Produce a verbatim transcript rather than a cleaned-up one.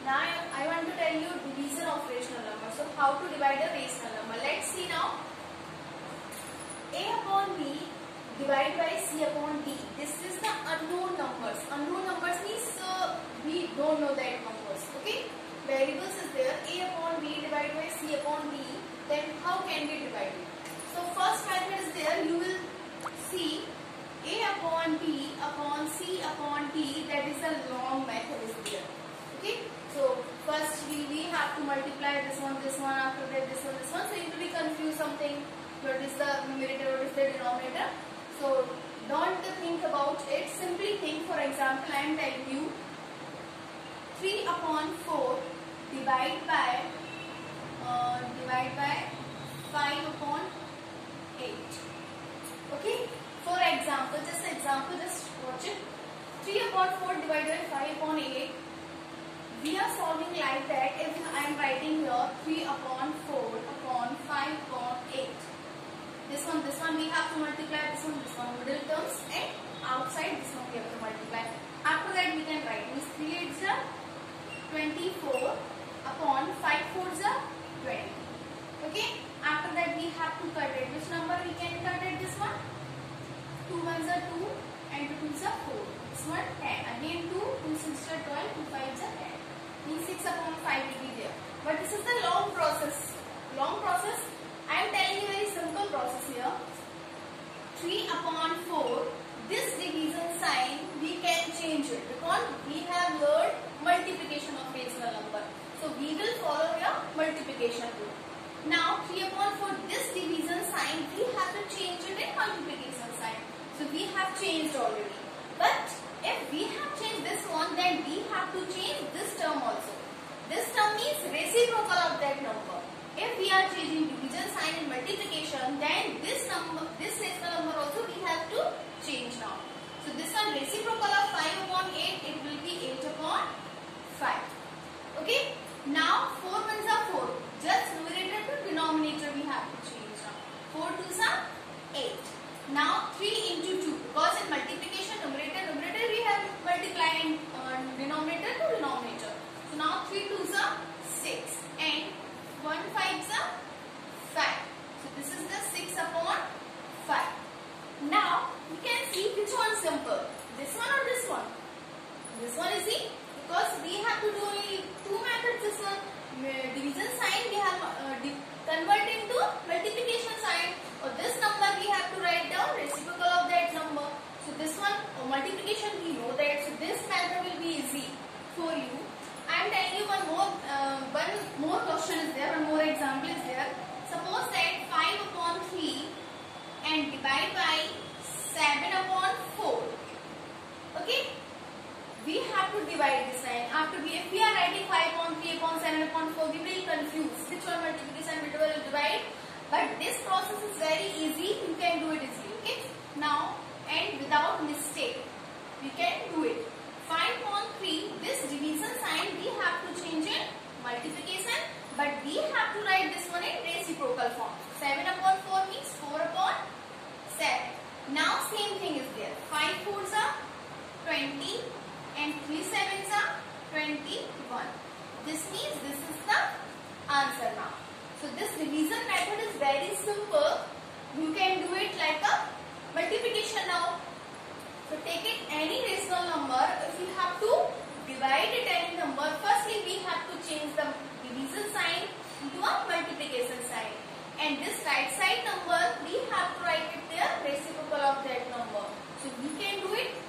Now I want to tell you division of rational number. So how to divide a rational number? Let's see now. A upon B divided by C upon D. This is the unknown numbers. Unknown numbers means uh, we don't know that numbers. Okay. Variables is there. A upon B divided by C upon D. Then how can we divide it? So first method is there. You will see A upon B upon C upon D. That is the long method is there. Okay. So first we, we have to multiply this one, this one, after that this one, this one. So it will be confused something. What is the numerator, what is the denominator? So don't think about it. Simply think, for example, I am telling you three upon four divide by uh, divide by five upon eight. Okay. For example, just example, just watch it. three upon four divided by five upon eight. We are solving like that. If I am writing here three upon four upon five upon eight. This one, this one we have to multiply, this one, this one, middle terms, and outside this one we have to multiply. After that we can write means three eights are twenty-four upon five fours are twenty. Okay. After that we have to cut it. Which number we can cut it? This one. two ones are two and two twos are four. This one ten. Again two, two sixes are twelve, two fives are ten. Means six upon five will be there. But this is the long process. Long process. I am telling you very simple process here. three upon four. This division sign we can change it because we have learned multiplication of rational number. So we will follow your multiplication rule. Now three upon four. This division sign we have to change it in multiplication sign. So we have changed already. But if we have changed this one, then we have to change this term also. This term means reciprocal of that number. If we are changing division sign in multiplication, then this number, this rational number also we have to change now. So this one reciprocal of five upon eight, it will be eight upon five. Okay. Now four ones are four. Just numerator to denominator we have to change now. four twos are eight. Now three into two, because in multiplication numerator numerator we have multiplying uh, denominator to denominator. So now three twos are six and one fives are five. So this is the six upon five. Now you can see which one simple, this one or this one. This one is easy because we have to do only two methods. This one division sign we have uh, convert into multiplication sign. Or this number we have to write down reciprocal of that number. So this one or multiplication we know that. So this method will be easy for you. I am telling you one more uh, one more question is there, one more example is there. Suppose that five upon three and divide by seven upon four. Okay. We have to divide this line. After we, if we are writing five upon three upon seven upon four, we will confuse which one multiplication which one will divide. But this process is very easy. You can do it easily. Okay. Now and without mistake, we can do it. five upon three. This division sign we have to change it multiplication, but we have to write this one in reciprocal form. seven upon four means four upon seven. Now same thing is there. five fours are twenty and three sevens are twenty-one. This means this is the answer now. So this division method is very simple. You can do it like a multiplication now. So take it any rational number. If you have to divide it any number, firstly we have to change the division sign into a multiplication sign. And this right side number we have to write it there reciprocal of that number. So we can do it